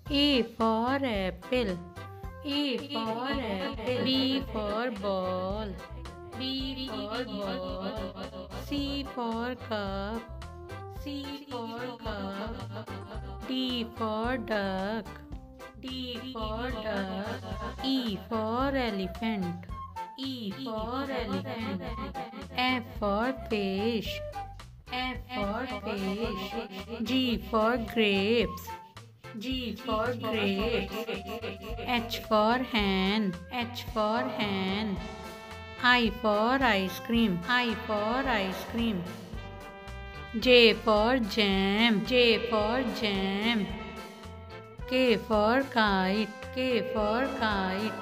A for apple. A for apple. B for ball. B for ball. C for cup. C for cup. D for duck. D for duck. E for elephant. E for elephant. F for fish. F for fish. G for grapes. G for grapes. H for hen. H for hen. I for ice cream. I for ice cream. J for jam. J for jam. K for kite. K for kite.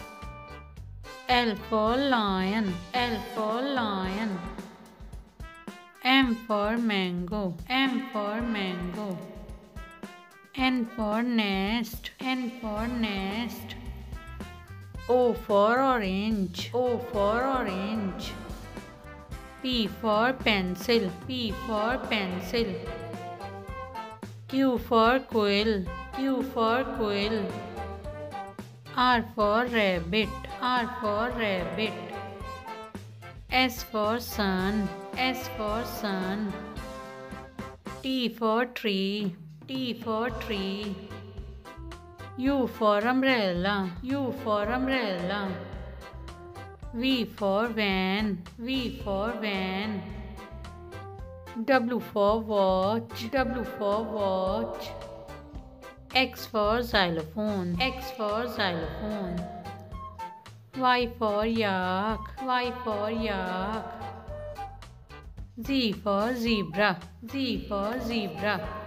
L for lion. L for lion. M for mango. M for mango. N for nest. N for nest. O for orange. O for orange. P for pencil. P for pencil. Q for quill. Q for quill. R for rabbit. R for rabbit. S for sun. S for sun. T for tree. T for tree. U for umbrella. U for umbrella. V for van. V for van. W for watch. W for watch. X for xylophone. X for xylophone. Y for yak. Y for yak. Z for zebra. Z for zebra.